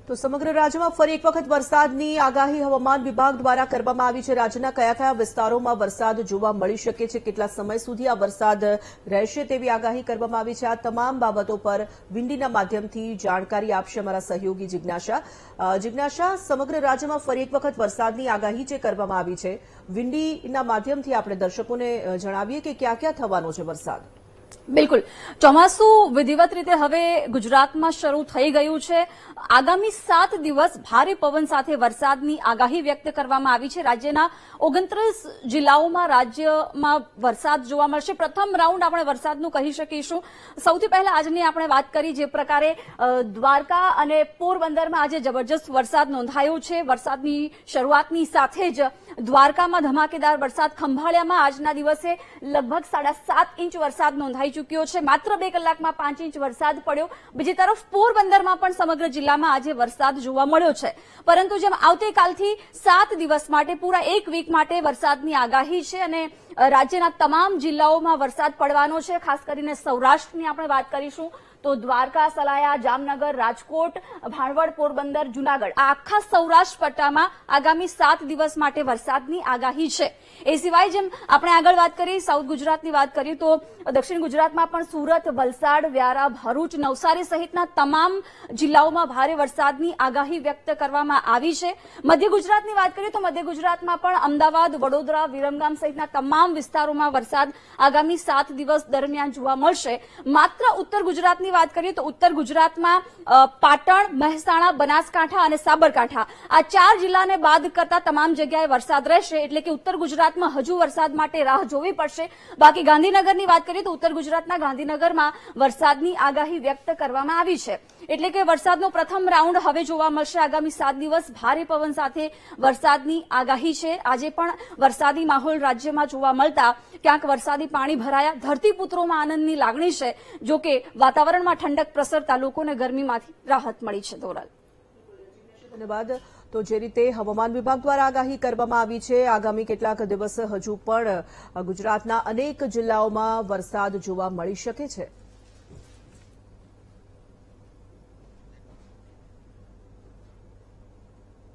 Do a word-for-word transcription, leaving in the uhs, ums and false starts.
તો સમગ્ર રાજ્યમાં ફરી એક વખત વરસાદની આગાહી હવામાન વિભાગ દ્વારા કરવામાં આવી છે। રાજ્યના કયા કયા વિસ્તારોમાં વરસાદ જોવા મળી શકે છે, કેટલા સમય સુધી આ વરસાદ રહેશે તેવી આગાહી કરવામાં આવી છે। આ તમામ બાબતો પર વિંડીના માધ્યમથી જાણકારી આપશે અમારા સહયોગી જિજ્ઞાસા। જિજ્ઞાસા, સમગ્ર રાજ્યમાં ફરી એક વખત વરસાદની આગાહી જે કરવામાં આવી છે, વિંડીના માધ્યમથી આપણે દર્શકોને જણાવીએ કે ક્યાં ક્યાં થવાનો છે વરસાદ। બિલકુલ, ચોમાસું વિધિવત રીતે હવે ગુજરાતમાં શરૂ થઈ ગયું છે। આગામી સાત દિવસ ભારે પવન સાથે વરસાદની આગાહી વ્યક્ત કરવામાં આવી છે। રાજ્યના ઓગણત્રીસ જિલ્લાઓમાં રાજ્યમાં વરસાદ જોવા મળશે। પ્રથમ રાઉન્ડ આપણે વરસાદનું કહી શકીશું। સૌથી પહેલા આજની આપણે વાત કરી જે પ્રકારે દ્વારકા અને પોરબંદરમાં આજે જબરજસ્ત વરસાદ નોંધાયો છે। વરસાદની શરૂઆતની સાથે જ દ્વારકામાં ધમાકેદાર વરસાદ ખંભાળિયામાં આજના દિવસે લગભગ સાડા સાત ઇંચ વરસાદ નોંધાઈ ચૂક્યો છે। માત્ર બે કલાકમાં પાંચ ઇંચ વરસાદ પડ્યો। બીજી તરફ પોરબંદરમાં પણ સમગ્ર જિલ્લામાં આજે વરસાદ જોવા મળ્યો છે। પરંતુ જેમ આવતીકાલથી સાત દિવસ માટે પૂરા એક વીક માટે વરસાદની આગાહી છે અને રાજ્યના તમામ જિલ્લાઓમાં વરસાદ પડવાનો છે। ખાસ કરીને સૌરાષ્ટ્રની આપણે વાત કરીશું તો દ્વારકા, સલાયા, જામનગર, રાજકોટ, ભાણવડ, પોરબંદર, જૂનાગઢ આ આખા સૌરાષ્ટ્ર પટ્ટામાં આગામી સાત દિવસ માટે વરસાદની આગાહી છે। એ સિવાય જેમ આપણે આગળ વાત કરી સાઉથ ગુજરાતની વાત કરીએ તો દક્ષિણ ગુજરાતમાં પણ સુરત, વલસાડ, વ્યારા, ભરૂચ, નવસારી સહિતના તમામ જિલ્લાઓમાં ભારે વરસાદની આગાહી વ્યક્ત કરવામાં આવી છે। મધ્ય ગુજરાતની વાત કરીએ તો મધ્ય ગુજરાતમાં પણ અમદાવાદ, વડોદરા, વિરમગામ સહિતના તમામ વિસ્તારોમાં વરસાદ આગામી સાત દિવસ દરમિયાન જોવા મળશે। માત્ર ઉત્તર ગુજરાતની વાત કરીએ તો ઉત્તર ગુજરાતમાં પાટણ, મહેસાણા, બનાસકાંઠા અને સાબરકાંઠા આ ચાર જિલ્લાને બાદ કરતા તમામ જગ્યાએ વરસાદ રહેશે। એટલે કે ઉત્તર ગુજરાતમાં હજુ વરસાદ માટે રાહ જોવી પડશે। બાકી ગાંધીનગરની વાત કરીએ તો ઉત્તર ગુજરાતના ગાંધીનગરમાં વરસાદની આગાહી વ્યક્ત કરવામાં આવી છે। એટલે કે વરસાદનો પ્રથમ રાઉન્ડ હવે જોવા મળશે। આગામી સાત દિવસ ભારે પવન સાથે વરસાદની આગાહી છે। આજે પણ વરસાદી માહોલ રાજ્યમાં જોવા મળતા ક્યાંક વરસાદી પાણી ભરાયા, ધરતીપુત્રોમાં આનંદની લાગણી છે। જો કે વાતાવરણમાં ઠંડક પ્રસરતા લોકોને ગરમીમાંથી રાહત મળી છે। દોરલ, ધન્યવાદ। તો જે રીતે હવામાન વિભાગ દ્વારા આગાહી કરવામાં આવી છે, આગામી કેટલાક દિવસ હજુ પણ ગુજરાતના અનેક જિલ્લાઓમાં વરસાદ જોવા મળી શકે છે।